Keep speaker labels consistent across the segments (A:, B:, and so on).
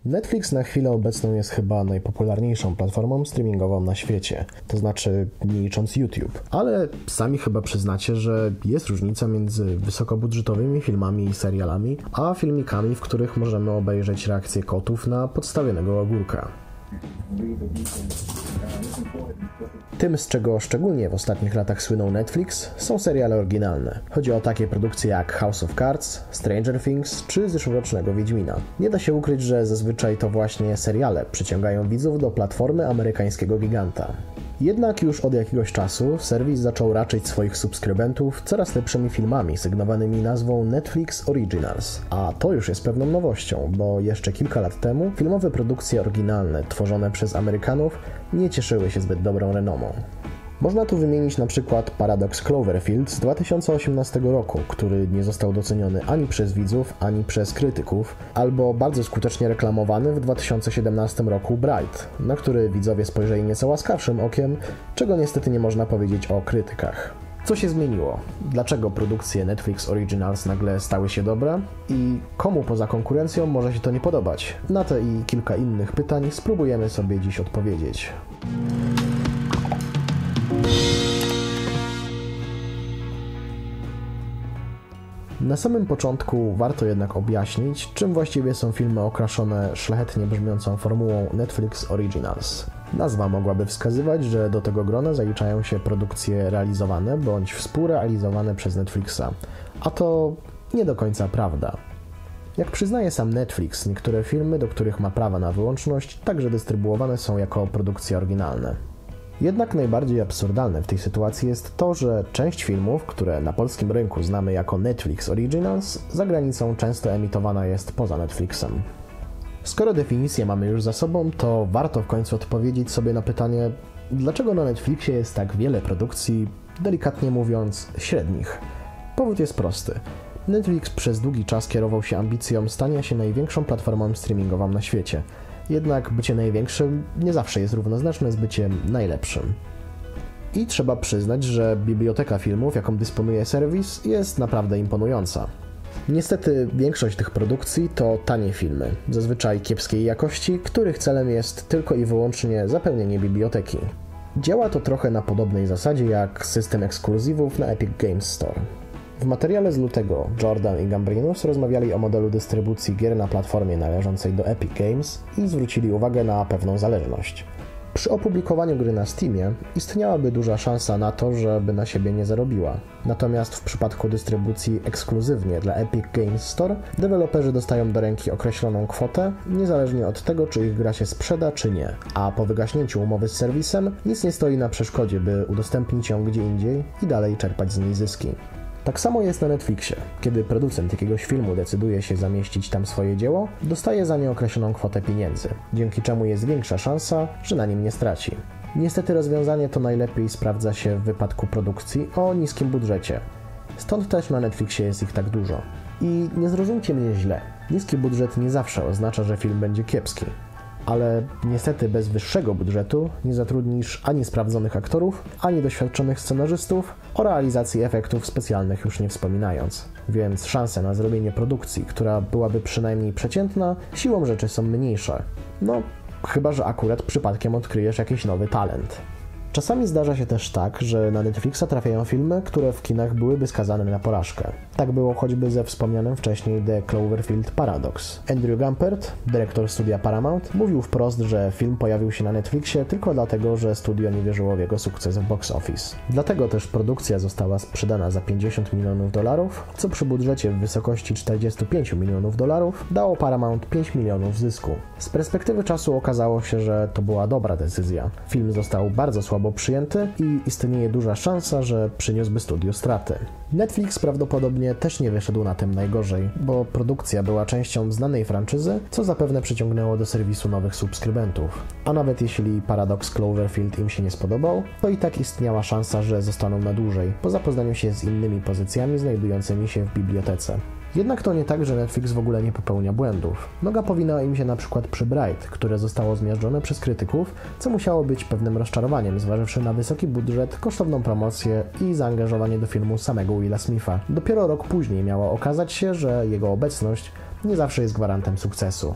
A: Netflix na chwilę obecną jest chyba najpopularniejszą platformą streamingową na świecie, to znaczy nie licząc YouTube. Ale sami chyba przyznacie, że jest różnica między wysokobudżetowymi filmami i serialami, a filmikami, w których możemy obejrzeć reakcję kotów na podstawionego ogórka. Tym, z czego szczególnie w ostatnich latach słynął Netflix, są seriale oryginalne. Chodzi o takie produkcje jak House of Cards, Stranger Things czy zeszłorocznego Wiedźmina. Nie da się ukryć, że zazwyczaj to właśnie seriale przyciągają widzów do platformy amerykańskiego giganta. Jednak już od jakiegoś czasu serwis zaczął raczyć swoich subskrybentów coraz lepszymi filmami sygnowanymi nazwą Netflix Originals. A to już jest pewną nowością, bo jeszcze kilka lat temu filmowe produkcje oryginalne tworzone przez Amerykanów nie cieszyły się zbyt dobrą renomą. Można tu wymienić na przykład Paradox Cloverfield z 2018 roku, który nie został doceniony ani przez widzów, ani przez krytyków, albo bardzo skutecznie reklamowany w 2017 roku Bright, na który widzowie spojrzeli nieco łaskawszym okiem, czego niestety nie można powiedzieć o krytykach. Co się zmieniło? Dlaczego produkcje Netflix Originals nagle stały się dobre? I komu poza konkurencją może się to nie podobać? Na te i kilka innych pytań spróbujemy sobie dziś odpowiedzieć. Na samym początku warto jednak objaśnić, czym właściwie są filmy okraszone szlachetnie brzmiącą formułą Netflix Originals. Nazwa mogłaby wskazywać, że do tego grona zaliczają się produkcje realizowane bądź współrealizowane przez Netflixa, a to nie do końca prawda. Jak przyznaje sam Netflix, niektóre filmy, do których ma prawa na wyłączność, także dystrybuowane są jako produkcje oryginalne. Jednak najbardziej absurdalne w tej sytuacji jest to, że część filmów, które na polskim rynku znamy jako Netflix Originals, za granicą często emitowana jest poza Netflixem. Skoro definicję mamy już za sobą, to warto w końcu odpowiedzieć sobie na pytanie, dlaczego na Netflixie jest tak wiele produkcji, delikatnie mówiąc, średnich. Powód jest prosty. Netflix przez długi czas kierował się ambicją stania się największą platformą streamingową na świecie. Jednak bycie największym nie zawsze jest równoznaczne z byciem najlepszym. I trzeba przyznać, że biblioteka filmów, jaką dysponuje serwis, jest naprawdę imponująca. Niestety większość tych produkcji to tanie filmy, zazwyczaj kiepskiej jakości, których celem jest tylko i wyłącznie zapełnienie biblioteki. Działa to trochę na podobnej zasadzie jak system ekskluzywów na Epic Games Store. W materiale z lutego Jordan i Gambrinus rozmawiali o modelu dystrybucji gier na platformie należącej do Epic Games i zwrócili uwagę na pewną zależność. Przy opublikowaniu gry na Steamie istniałaby duża szansa na to, żeby na siebie nie zarobiła. Natomiast w przypadku dystrybucji ekskluzywnie dla Epic Games Store, deweloperzy dostają do ręki określoną kwotę, niezależnie od tego, czy ich gra się sprzeda, czy nie. A po wygaśnięciu umowy z serwisem nic nie stoi na przeszkodzie, by udostępnić ją gdzie indziej i dalej czerpać z niej zyski. Tak samo jest na Netflixie. Kiedy producent jakiegoś filmu decyduje się zamieścić tam swoje dzieło, dostaje za nie określoną kwotę pieniędzy, dzięki czemu jest większa szansa, że na nim nie straci. Niestety rozwiązanie to najlepiej sprawdza się w wypadku produkcji o niskim budżecie. Stąd też na Netflixie jest ich tak dużo. I nie zrozumcie mnie źle, niski budżet nie zawsze oznacza, że film będzie kiepski. Ale niestety bez wyższego budżetu nie zatrudnisz ani sprawdzonych aktorów, ani doświadczonych scenarzystów, o realizacji efektów specjalnych już nie wspominając. Więc szanse na zrobienie produkcji, która byłaby przynajmniej przeciętna, siłą rzeczy są mniejsze. No, chyba że akurat przypadkiem odkryjesz jakiś nowy talent. Czasami zdarza się też tak, że na Netflixa trafiają filmy, które w kinach byłyby skazane na porażkę. Tak było choćby ze wspomnianym wcześniej The Cloverfield Paradox. Andrew Gumpert, dyrektor studia Paramount, mówił wprost, że film pojawił się na Netflixie tylko dlatego, że studio nie wierzyło w jego sukces w box office. Dlatego też produkcja została sprzedana za $50 milionów, co przy budżecie w wysokości $45 milionów dało Paramount $5 milionów zysku. Z perspektywy czasu okazało się, że to była dobra decyzja. Film został bardzo słabo przyjęty i istnieje duża szansa, że przyniósłby studiu straty. Netflix prawdopodobnie też nie wyszedł na tym najgorzej, bo produkcja była częścią znanej franczyzy, co zapewne przyciągnęło do serwisu nowych subskrybentów. A nawet jeśli Paradox Cloverfield im się nie spodobał, to i tak istniała szansa, że zostaną na dłużej, po zapoznaniu się z innymi pozycjami znajdującymi się w bibliotece. Jednak to nie tak, że Netflix w ogóle nie popełnia błędów. Noga powinna im się na przykład przy Bright, które zostało zmiażdżone przez krytyków, co musiało być pewnym rozczarowaniem, zważywszy na wysoki budżet, kosztowną promocję i zaangażowanie do filmu samego Willa Smitha. Dopiero rok później miało okazać się, że jego obecność nie zawsze jest gwarantem sukcesu.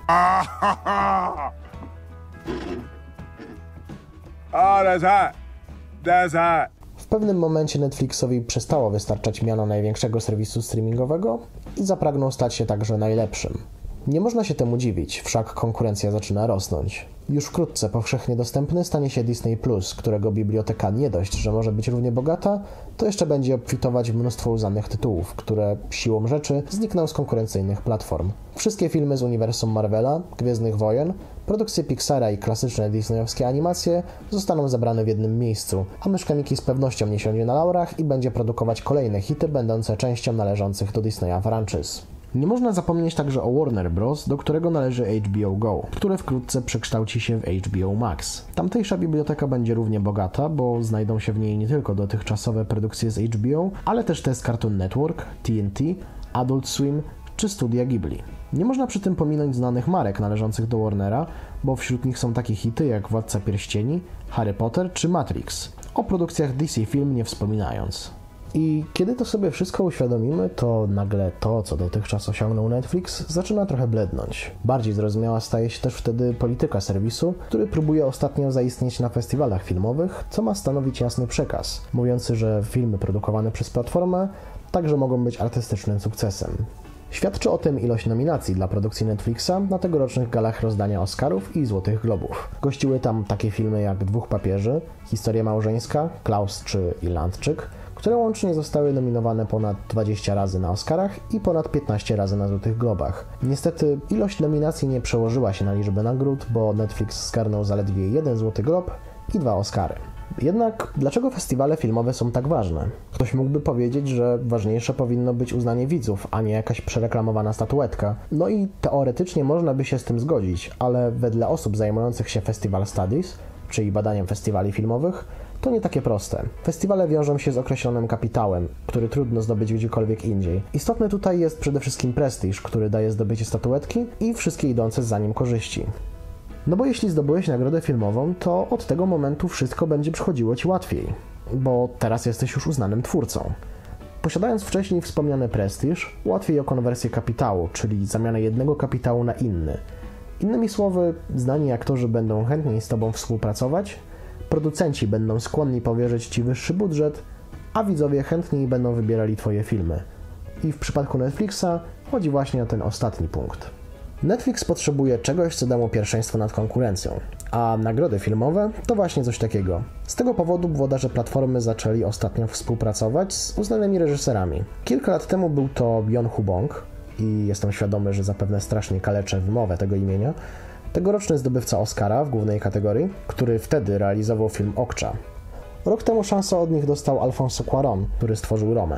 B: That's hot. That's hot.
A: W pewnym momencie Netflixowi przestało wystarczać miano największego serwisu streamingowego i zapragnął stać się także najlepszym. Nie można się temu dziwić, wszak konkurencja zaczyna rosnąć. Już wkrótce powszechnie dostępny stanie się Disney+, którego biblioteka nie dość, że może być równie bogata, to jeszcze będzie obfitować w mnóstwo uznanych tytułów, które siłą rzeczy znikną z konkurencyjnych platform. Wszystkie filmy z uniwersum Marvela, Gwiezdnych Wojen, produkcje Pixara i klasyczne disneyowskie animacje zostaną zebrane w jednym miejscu, a myszka Miki z pewnością nie siądzie na laurach i będzie produkować kolejne hity będące częścią należących do Disneya franczyz. Nie można zapomnieć także o Warner Bros., do którego należy HBO Go, które wkrótce przekształci się w HBO Max. Tamtejsza biblioteka będzie równie bogata, bo znajdą się w niej nie tylko dotychczasowe produkcje z HBO, ale też te z Cartoon Network, TNT, Adult Swim czy Studia Ghibli. Nie można przy tym pominąć znanych marek należących do Warnera, bo wśród nich są takie hity jak Władca Pierścieni, Harry Potter czy Matrix, o produkcjach DC Film nie wspominając. I kiedy to sobie wszystko uświadomimy, to nagle to, co dotychczas osiągnął Netflix, zaczyna trochę blednąć. Bardziej zrozumiała staje się też wtedy polityka serwisu, który próbuje ostatnio zaistnieć na festiwalach filmowych, co ma stanowić jasny przekaz, mówiący, że filmy produkowane przez platformę także mogą być artystycznym sukcesem. Świadczy o tym ilość nominacji dla produkcji Netflixa na tegorocznych galach rozdania Oscarów i Złotych Globów. Gościły tam takie filmy jak Dwóch papieży, Historia małżeńska, Klaus czy Irlandczyk, które łącznie zostały nominowane ponad 20 razy na Oscarach i ponad 15 razy na Złotych Globach. Niestety ilość nominacji nie przełożyła się na liczbę nagród, bo Netflix zgarnął zaledwie 1 Złoty Glob i 2 Oscary. Jednak dlaczego festiwale filmowe są tak ważne? Ktoś mógłby powiedzieć, że ważniejsze powinno być uznanie widzów, a nie jakaś przereklamowana statuetka. No i teoretycznie można by się z tym zgodzić, ale wedle osób zajmujących się Festival Studies, czyli badaniem festiwali filmowych, to nie takie proste. Festiwale wiążą się z określonym kapitałem, który trudno zdobyć gdziekolwiek indziej. Istotny tutaj jest przede wszystkim prestiż, który daje zdobycie statuetki i wszystkie idące za nim korzyści. No bo jeśli zdobyłeś nagrodę filmową, to od tego momentu wszystko będzie przychodziło Ci łatwiej, bo teraz jesteś już uznanym twórcą. Posiadając wcześniej wspomniany prestiż, łatwiej o konwersję kapitału, czyli zamianę jednego kapitału na inny. Innymi słowy, znani aktorzy będą chętniej z Tobą współpracować, producenci będą skłonni powierzyć Ci wyższy budżet, a widzowie chętniej będą wybierali Twoje filmy. I w przypadku Netflixa chodzi właśnie o ten ostatni punkt. Netflix potrzebuje czegoś, co da mu pierwszeństwo nad konkurencją, a nagrody filmowe to właśnie coś takiego. Z tego powodu włodarze platformy zaczęli ostatnio współpracować z uznanymi reżyserami. Kilka lat temu był to Bong Joon-ho i jestem świadomy, że zapewne strasznie kaleczę wymowę tego imienia, tegoroczny zdobywca Oscara w głównej kategorii, który wtedy realizował film Okja. Rok temu szansę od nich dostał Alfonso Cuarón, który stworzył Romę.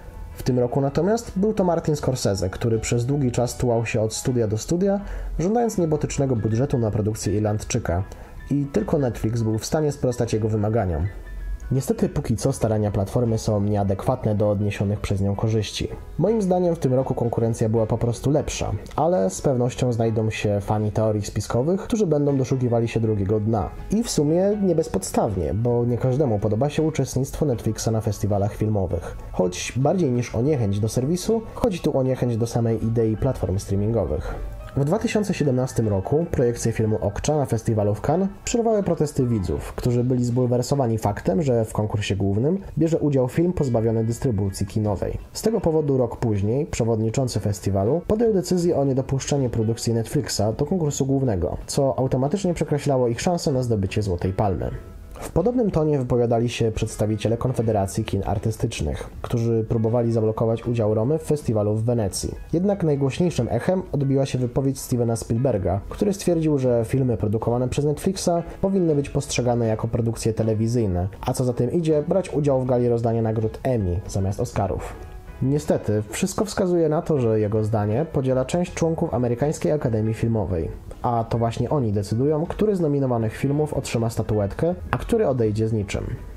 A: W tym roku natomiast był to Martin Scorsese, który przez długi czas tułał się od studia do studia, żądając niebotycznego budżetu na produkcję Irlandczyka i tylko Netflix był w stanie sprostać jego wymaganiom. Niestety póki co starania platformy są nieadekwatne do odniesionych przez nią korzyści. Moim zdaniem w tym roku konkurencja była po prostu lepsza, ale z pewnością znajdą się fani teorii spiskowych, którzy będą doszukiwali się drugiego dna. I w sumie nie bezpodstawnie, bo nie każdemu podoba się uczestnictwo Netflixa na festiwalach filmowych. Choć bardziej niż o niechęć do serwisu, chodzi tu o niechęć do samej idei platform streamingowych. W 2017 roku projekcje filmu Okja na festiwalu w Cannes przerwały protesty widzów, którzy byli zbulwersowani faktem, że w konkursie głównym bierze udział film pozbawiony dystrybucji kinowej. Z tego powodu rok później przewodniczący festiwalu podjął decyzję o niedopuszczeniu produkcji Netflixa do konkursu głównego, co automatycznie przekreślało ich szanse na zdobycie Złotej Palmy. W podobnym tonie wypowiadali się przedstawiciele Konfederacji Kin Artystycznych, którzy próbowali zablokować udział Romy w festiwalu w Wenecji. Jednak najgłośniejszym echem odbiła się wypowiedź Stevena Spielberga, który stwierdził, że filmy produkowane przez Netflixa powinny być postrzegane jako produkcje telewizyjne, a co za tym idzie, brać udział w gali rozdania nagród Emmy zamiast Oscarów. Niestety, wszystko wskazuje na to, że jego zdanie podziela część członków Amerykańskiej Akademii Filmowej, a to właśnie oni decydują, który z nominowanych filmów otrzyma statuetkę, a który odejdzie z niczym.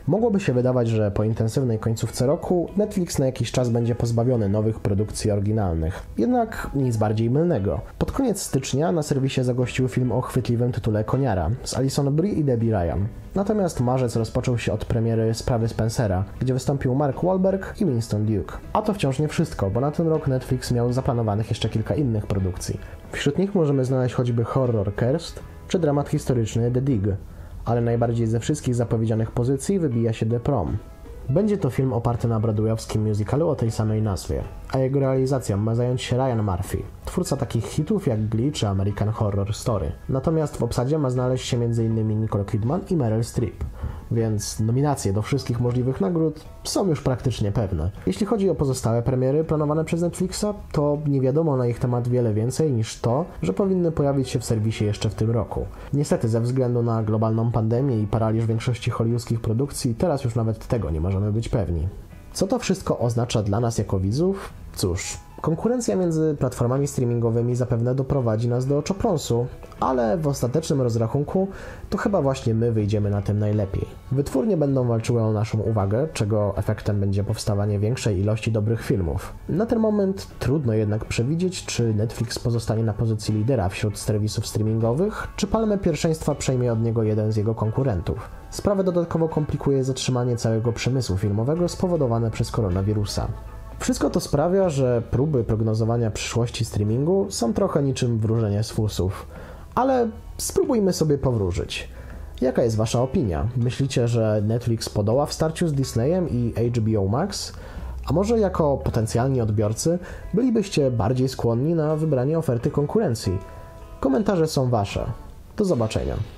A: Mogłoby się wydawać, że po intensywnej końcówce roku Netflix na jakiś czas będzie pozbawiony nowych produkcji oryginalnych. Jednak nic bardziej mylnego. Pod koniec stycznia na serwisie zagościł film o chwytliwym tytule Koniara z Alison Brie i Debbie Ryan. Natomiast marzec rozpoczął się od premiery Sprawy Spencera, gdzie wystąpił Mark Wahlberg i Winston Duke. A to wciąż nie wszystko, bo na ten rok Netflix miał zaplanowanych jeszcze kilka innych produkcji. Wśród nich możemy znaleźć choćby horror Cursed czy dramat historyczny The Dig, ale najbardziej ze wszystkich zapowiedzianych pozycji wybija się The Prom. Będzie to film oparty na broadwayowskim musicalu o tej samej nazwie, a jego realizacją ma zająć się Ryan Murphy, twórca takich hitów jak Glee czy American Horror Story. Natomiast w obsadzie ma znaleźć się m.in. Nicole Kidman i Meryl Streep, więc nominacje do wszystkich możliwych nagród są już praktycznie pewne. Jeśli chodzi o pozostałe premiery planowane przez Netflixa, to nie wiadomo na ich temat wiele więcej niż to, że powinny pojawić się w serwisie jeszcze w tym roku. Niestety ze względu na globalną pandemię i paraliż większości hollywoodzkich produkcji, teraz już nawet tego nie możemy być pewni. Co to wszystko oznacza dla nas jako widzów? Cóż, konkurencja między platformami streamingowymi zapewne doprowadzi nas do oczopląsu, ale w ostatecznym rozrachunku to chyba właśnie my wyjdziemy na tym najlepiej. Wytwórnie będą walczyły o naszą uwagę, czego efektem będzie powstawanie większej ilości dobrych filmów. Na ten moment trudno jednak przewidzieć, czy Netflix pozostanie na pozycji lidera wśród serwisów streamingowych, czy palmę pierwszeństwa przejmie od niego jeden z jego konkurentów. Sprawę dodatkowo komplikuje zatrzymanie całego przemysłu filmowego spowodowane przez koronawirusa. Wszystko to sprawia, że próby prognozowania przyszłości streamingu są trochę niczym wróżenie z fusów. Ale spróbujmy sobie powróżyć. Jaka jest wasza opinia? Myślicie, że Netflix podoła w starciu z Disneyem i HBO Max? A może jako potencjalni odbiorcy bylibyście bardziej skłonni na wybranie oferty konkurencji? Komentarze są wasze. Do zobaczenia.